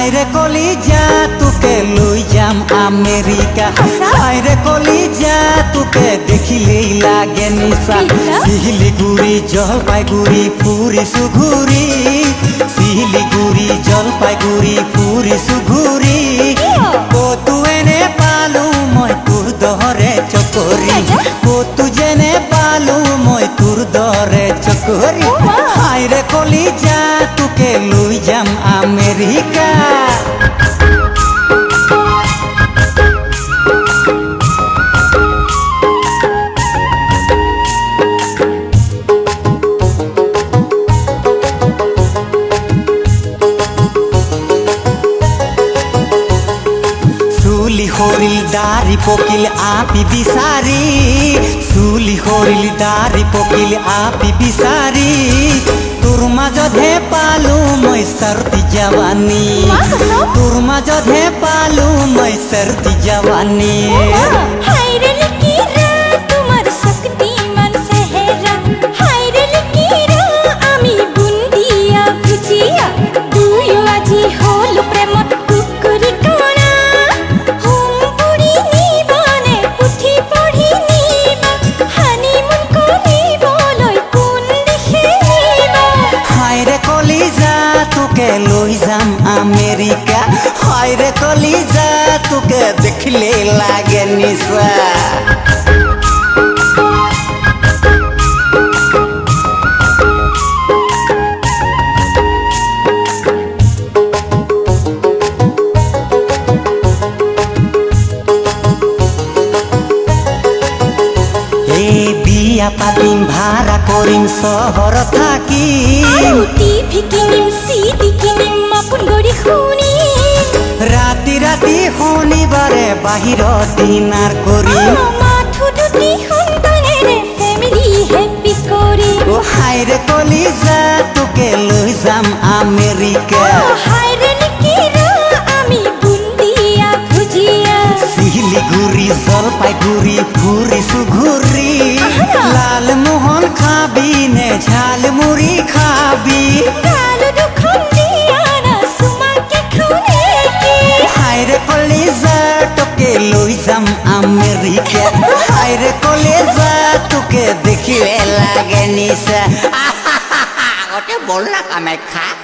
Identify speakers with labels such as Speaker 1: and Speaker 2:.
Speaker 1: হাইরে কলিজা তোকে লৈ যাম আমেরিকা হাইরে কলিজা তোকে দেখিলেই লাগে নিশা শিলিগুড়ি জলপাইগুড়ি ফুৰিছো ঘূৰি শিলিগুড়ি জলপাইগুড়ি ফুৰিছো ঘূৰি কতো এনে পালো মই তোৰ দৰে চকৰি কতো যেনে পালো মই তোৰ দৰে চকৰি হাইরে কলিজা তোকে লৈ যাম আমেরিকা চুলি সৰিল দাড়ি পকিল আপি বিচাৰি চুলি সৰিল দাড়ি পকিল আপি বিচাৰি তোৰ মাজতহে পালো মই সৰতি জৱানী তোৰ মাজতহে পালো মই সৰতি জৱানী
Speaker 2: হাইরে লিকিরা তোমার শক্তিমান চেহেরা হাইরে লিকিরা আমি বুন্দিয়া ভুজিয়া দুয়ো আজি হল প্রেমত কুকুরি কণা হোম পুরি নিবানে পুথি পঢ়ি নিবা হানিমুন কৰিবলৈ কোন দিশে নিবা
Speaker 1: হাইরে কলিজা তোকে লৈ যাম আমেরিকা হাইরে কলিজা তোকে দেখিলে লাগে নিশা বিয়া পাতিম ভাড়া কৰিম চহৰ থাকি
Speaker 2: টিভি কিনিম চিডি কিনিম আপোন গৰি শুনিম
Speaker 1: ৰাতি ৰাতি শনিবাৰে বাহিৰত ডিনাৰ কৰিম
Speaker 2: মাথো দুটি সন্তানেৰে ফেমিলি হেপি কৰিম
Speaker 1: হাইৰে কলিজা তোকে লৈ যাম আমেৰিকা
Speaker 2: হাইৰে লিকিৰা আমি বুন্দিয়া ভুজিয়া
Speaker 1: শিলিগুড়ি জলপাইগুড়ি ফুৰিছো ঘূৰি লালমোহন খাবি নে ঝালমুড়ি খাবি
Speaker 2: গালো দুখন দিয়া না সুমাকে খুনেকি
Speaker 1: হাইৰে কলিজা তোকে লৈ যাম আমেৰিকা হাইৰে কলিজা তোকে দেখিলে লাগে নিচা আগতে বল না কামাখ্যা